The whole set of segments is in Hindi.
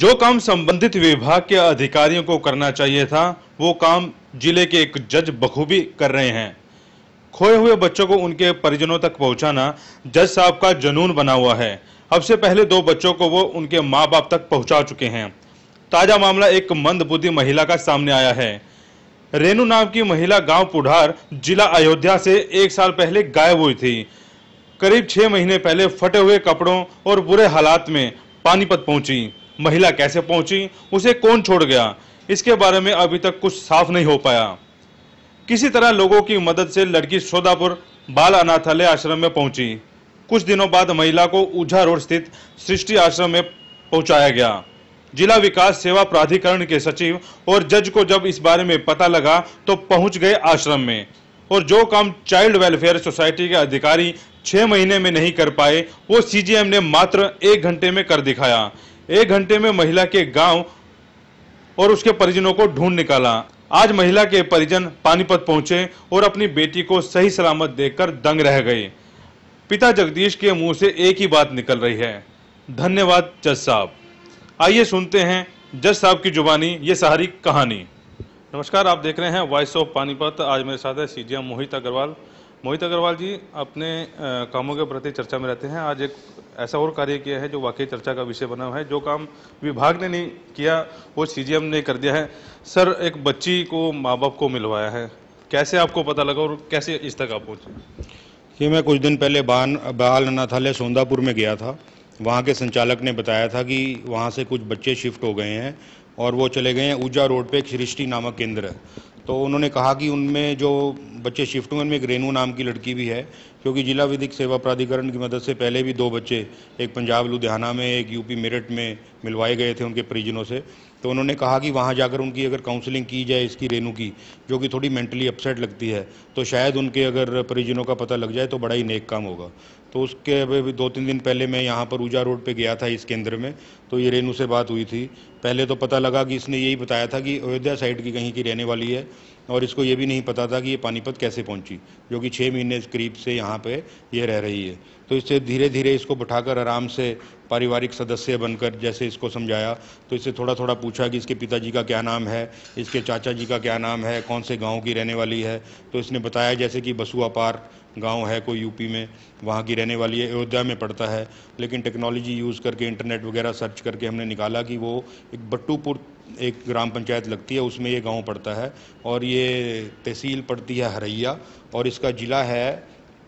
जो काम संबंधित विभाग के अधिकारियों को करना चाहिए था, वो काम जिले के एक जज बखूबी कर रहे हैं। खोए हुए बच्चों को उनके परिजनों तक पहुंचाना जज साहब का जुनून बना हुआ है। अब से पहले 2 बच्चों को वो उनके मां बाप तक पहुंचा चुके हैं। ताजा मामला एक मंदबुद्धि महिला का सामने आया है। रेनू नाम की महिला गांव पुढ़ार, जिला अयोध्या से 1 साल पहले गायब हुई थी। करीब 6 महीने पहले फटे हुए कपड़ों और बुरे हालात में पानीपत पहुंची। महिला कैसे पहुंची, उसे कौन छोड़ गया, इसके बारे में अभी तक कुछ साफ नहीं हो पाया। किसी तरह लोगों की मदद से लड़की सोदापुर बाल अनाथालय आश्रम में पहुंची। कुछ दिनों बाद महिला को ऊझा रोड स्थित सृष्टि आश्रम में पहुंचाया गया। जिला विकास सेवा प्राधिकरण के सचिव और जज को जब इस बारे में पता लगा तो पहुंच गए आश्रम में, और जो काम चाइल्ड वेलफेयर सोसाइटी के अधिकारी 6 महीने में नहीं कर पाए, वो सीजीएम ने मात्र 1 घंटे में कर दिखाया। 1 घंटे में महिला के गांव और उसके परिजनों को ढूंढ निकाला। आज महिला के परिजन पानीपत पहुंचे और अपनी बेटी को सही सलामत देखकर दंग रह गए। पिता जगदीश के मुंह से एक ही बात निकल रही है, धन्यवाद जज साहब। आइए सुनते हैं जज साहब की जुबानी ये सारी कहानी। नमस्कार, आप देख रहे हैं वॉइस ऑफ पानीपत। आज मेरे साथ है सीजीएम मोहित अग्रवाल। मोहित अग्रवाल जी, अपने कामों के प्रति चर्चा में रहते हैं। आज एक ऐसा और कार्य किया है जो वाकई चर्चा का विषय बना हुआ है। जो काम विभाग ने नहीं किया वो सीजीएम ने कर दिया है। सर, एक बच्ची को माँ बाप को मिलवाया है, कैसे आपको पता लगा और कैसे इस तक आप पहुँचे? कि मैं कुछ दिन पहले बाल अनाथालय सोंदापुर में गया था। वहाँ के संचालक ने बताया था कि वहाँ से कुछ बच्चे शिफ्ट हो गए हैं और वो चले गए हैं ऊजा रोड पे एक सृष्टि नामक केंद्र है। तो उन्होंने कहा कि उनमें जो बच्चे शिफ्ट हुए उनमें एक रेनू नाम की लड़की भी है, क्योंकि जिला विधिक सेवा प्राधिकरण की मदद से पहले भी 2 बच्चे, एक पंजाब लुधियाना में, एक यूपी मेरठ में मिलवाए गए थे उनके परिजनों से। तो उन्होंने कहा कि वहाँ जाकर उनकी अगर काउंसलिंग की जाए इसकी रेनू की, जो कि थोड़ी मेंटली अपसेट लगती है, तो शायद उनके अगर परिजनों का पता लग जाए तो बड़ा ही नेक काम होगा। तो उसके अभी 2-3 दिन पहले मैं यहाँ पर ऊजा रोड पे गया था इस केंद्र में, तो ये रेनू से बात हुई थी। पहले तो पता लगा कि इसने यही बताया था कि अयोध्या साइड की कहीं की रहने वाली है, और इसको ये भी नहीं पता था कि ये पानीपत कैसे पहुंची, जो कि 6 महीने करीब से यहाँ पे ये रह रही है। तो इससे धीरे धीरे इसको बिठाकर आराम से पारिवारिक सदस्य बनकर जैसे इसको समझाया, तो इससे थोड़ा थोड़ा पूछा कि इसके पिताजी का क्या नाम है, इसके चाचा जी का क्या नाम है, कौन से गांव की रहने वाली है। तो इसने बताया जैसे कि बसुआ पार गांव है कोई यूपी में, वहाँ की रहने वाली है, अयोध्या में पड़ता है। लेकिन टेक्नोलॉजी यूज़ करके, इंटरनेट वगैरह सर्च करके हमने निकाला कि वो एक बट्टूपुर एक ग्राम पंचायत लगती है, उसमें ये गांव पड़ता है, और ये तहसील पड़ती है हरैया, और इसका ज़िला है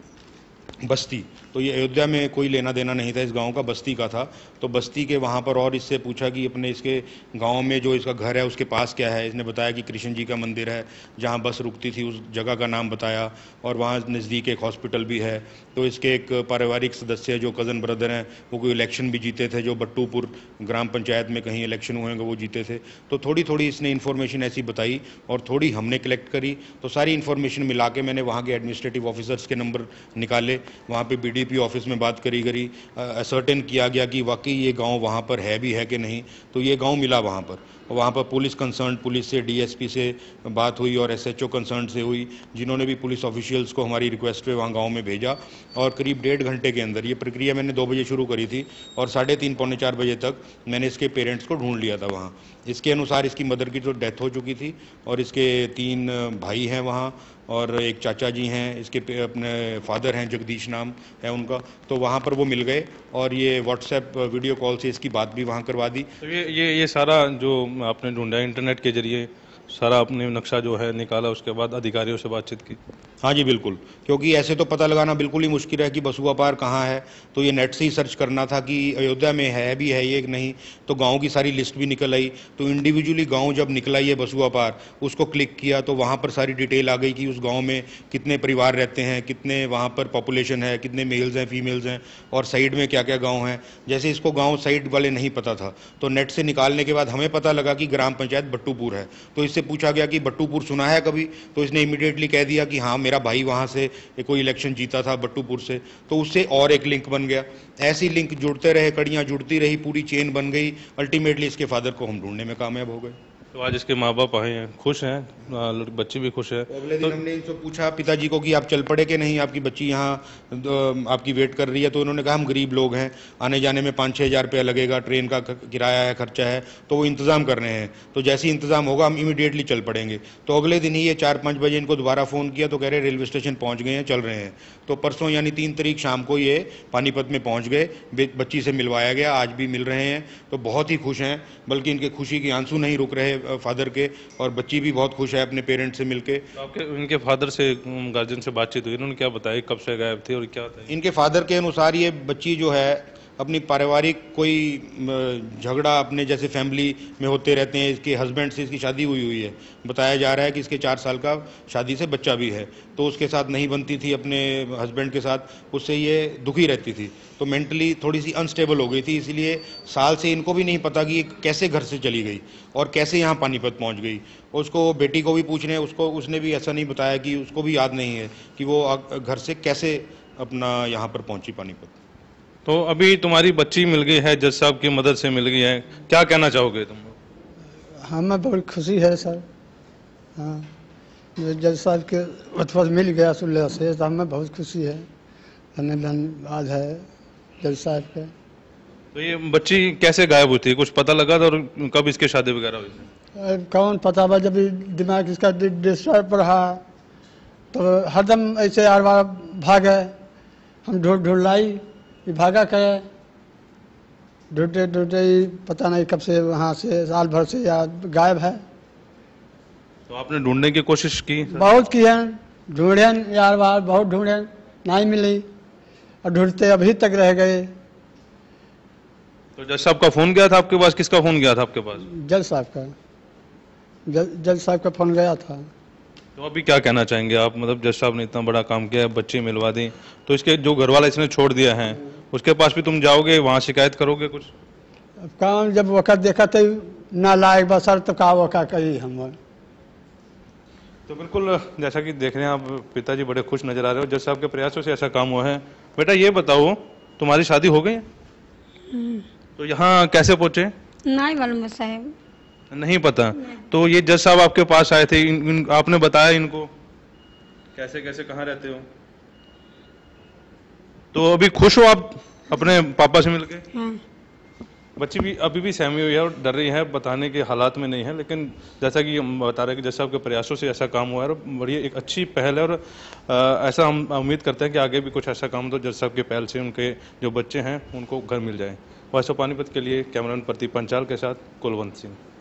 बस्ती। तो ये अयोध्या में कोई लेना देना नहीं था इस गांव का, बस्ती का था। तो बस्ती के वहाँ पर, और इससे पूछा कि अपने इसके गांव में जो इसका घर है उसके पास क्या है। इसने बताया कि कृष्ण जी का मंदिर है, जहाँ बस रुकती थी उस जगह का नाम बताया, और वहाँ नज़दीक एक हॉस्पिटल भी है। तो इसके एक पारिवारिक सदस्य जो कज़न ब्रदर हैं, वो कोई इलेक्शन भी जीते थे, जो बट्टूपुर ग्राम पंचायत में कहीं इलेक्शन हुए हैं वो जीते थे। तो थोड़ी थोड़ी इसने इन्फॉर्मेशन ऐसी बताई और थोड़ी हमने कलेक्ट करी। तो सारी इन्फॉर्मेशन मिला के मैंने वहाँ के एडमिनिस्ट्रेटिव ऑफिसर्स के नंबर निकाले, वहाँ पे बीडीपी ऑफिस में बात करी असर्टेन किया गया कि वाकई ये गांव वहाँ पर है भी है कि नहीं। तो ये गांव मिला वहाँ पर। वहाँ पर पुलिस कंसर्न, पुलिस से, डीएसपी से बात हुई और एसएचओ कंसर्न से हुई, जिन्होंने भी पुलिस ऑफिशियल्स को हमारी रिक्वेस्ट पे वहाँ गांव में भेजा। और करीब 1.5 घंटे के अंदर, ये प्रक्रिया मैंने 2 बजे शुरू करी थी और 3:30 पौने 4 बजे तक मैंने इसके पेरेंट्स को ढूंढ लिया था वहाँ। इसके अनुसार इसकी मदर की तो डेथ हो चुकी थी और इसके 3 भाई हैं वहाँ, और एक चाचा जी हैं, इसके अपने फादर हैं, जगदीश नाम है उनका। तो वहाँ पर वो मिल गए और ये व्हाट्सएप वीडियो कॉल से इसकी बात भी वहाँ करवा दी। तो ये सारा जो आपने ढूंढा इंटरनेट के जरिए, सारा आपने नक्शा जो है निकाला, उसके बाद अधिकारियों से बातचीत की? हाँ जी बिल्कुल, क्योंकि ऐसे तो पता लगाना बिल्कुल ही मुश्किल है कि बसुआ पार कहाँ है। तो ये नेट से ही सर्च करना था कि अयोध्या में है भी है ये कि नहीं। तो गांव की सारी लिस्ट भी निकल आई। तो इंडिविजुअली गांव जब निकला ये बसुआ पार, उसको क्लिक किया तो वहाँ पर सारी डिटेल आ गई कि उस गाँव में कितने परिवार रहते हैं, कितने वहाँ पर पॉपुलेशन है, कितने मेल्स हैं, फीमेल्स हैं, और साइड में क्या क्या गाँव हैं। जैसे इसको गाँव साइड वाले नहीं पता था, तो नेट से निकालने के बाद हमें पता लगा कि ग्राम पंचायत बट्टूपुर है। तो इससे पूछा गया कि बट्टूपुर सुना है कभी, तो इसने इमीडिएटली कह दिया कि हाँ, मेरा भाई वहाँ से कोई इलेक्शन जीता था बट्टूपुर से। तो उससे और एक लिंक बन गया। ऐसी लिंक जुड़ते रहे, कड़ियाँ जुड़ती रही, पूरी चेन बन गई। अल्टीमेटली इसके फादर को हम ढूंढने में कामयाब हो गए। तो आज इसके माँ बाप आए हैं, खुश हैं, बच्ची भी खुश है। तो अगले दिन हमने इनसे पूछा पिताजी को कि आप चल पड़े कि नहीं, आपकी बच्ची यहाँ आपकी वेट कर रही है। तो उन्होंने कहा हम गरीब लोग हैं, आने जाने में 5-6 हज़ार रुपया लगेगा, ट्रेन का किराया है, खर्चा है, तो वो इंतज़ाम कर रहे हैं, तो जैसे ही इंतज़ाम होगा हम इमीडिएटली चल पड़ेंगे। तो अगले दिन ही ये 4-5 बजे इनको दोबारा फ़ोन किया तो कह रहे रेलवे स्टेशन पहुँच गए हैं, चल रहे हैं। तो परसों यानी 3 तारीख शाम को ये पानीपत में पहुँच गए, बच्ची से मिलवाया गया, आज भी मिल रहे हैं। तो बहुत ही खुश हैं, बल्कि इनके खुशी के आंसू नहीं रुक रहे फादर के, और बच्ची भी बहुत खुश है अपने पेरेंट्स से मिलके। तो आपके इनके फादर से, गार्जियन से बातचीत हुई, इन्होंने क्या बताया, कब से गायब थे और क्या बताया? इनके फादर के अनुसार ये बच्ची जो है अपनी पारिवारिक कोई झगड़ा अपने जैसे फैमिली में होते रहते हैं, इसके हस्बैंड से इसकी शादी हुई है। बताया जा रहा है कि इसके 4 साल का शादी से बच्चा भी है, तो उसके साथ नहीं बनती थी अपने हस्बैंड के साथ, उससे ये दुखी रहती थी, तो मेंटली थोड़ी सी अनस्टेबल हो गई थी। इसलिए साल से इनको भी नहीं पता कि ये कैसे घर से चली गई और कैसे यहाँ पानीपत पहुँच गई। उसको बेटी को भी पूछने उसने भी ऐसा नहीं बताया, कि उसको भी याद नहीं है कि वो घर से कैसे अपना यहाँ पर पहुँची पानीपत। तो अभी तुम्हारी बच्ची मिल गई है, जज साहब की मदद से मिल गई है, क्या कहना चाहोगे तुम? हमें बहुत खुशी है सर। हाँ, जज साहब के वतफत मिल गया सुलह से, तो हमें बहुत खुशी है, धन्यवाद है जज साहब के। तो ये बच्ची कैसे गायब हुई थी, कुछ पता लगा था, और कब इसकी शादी वगैरह हुई थी? कौन पता बा, जब दिमाग इसका डिस्टर्ब रहा तो हरदम ऐसे हर बार भागे, हम ढूंढ लाई, ये भागा करे, ढूंढते ही पता नहीं कब से वहाँ से साल भर से या गायब है। तो आपने ढूंढने की कोशिश की? बहुत की है, ढूंढे यार बार, बहुत ढूंढे, नहीं मिली, और ढूंढते अभी तक रह गए। तो जज साहब का फोन गया था आपके पास? किसका फोन गया था आपके पास? जज साहब का, जज साहब का फोन गया था। तो अभी क्या कहना चाहेंगे आप, मतलब जज साहब ने इतना बड़ा काम किया, बच्ची मिलवा दी, तो इसके जो घर वाला इसने छोड़ दिया है उसके पास भी तुम जाओगे, वहाँ शिकायत करोगे कुछ? अब काम जब वक़्त देखा तो ना लायक बसर, तो का वक़्त कही हम। तो बिल्कुल जैसा कि देख रहे हैं आप, पिताजी बड़े खुश नजर आ रहे हो, जज साहब के प्रयासों से ऐसा काम हुआ है। बेटा ये बताओ, तुम्हारी शादी हो गई है? तो यहाँ कैसे पहुँचे? नहीं मालूम साहब, नहीं पता। तो ये जज साहब आपके पास आए थे, आपने बताया इनको कैसे कैसे कहाँ रहते हो? तो अभी खुश हो आप अपने पापा से मिलके? हाँ। बच्ची भी अभी भी सहमी हुई है और डर रही है, बताने के हालात में नहीं है, लेकिन जैसा कि हम बता रहे हैं कि जज साहब के प्रयासों से ऐसा काम हुआ है और बड़ी एक अच्छी पहल है, और ऐसा हम उम्मीद करते हैं कि आगे भी कुछ ऐसा काम तो जज साहब की पहल से उनके जो बच्चे हैं उनको घर मिल जाए। वॉइस ऑफ पानीपत के लिए कैमरामैन प्रदीप पंचाल के साथ कुलवंत सिंह।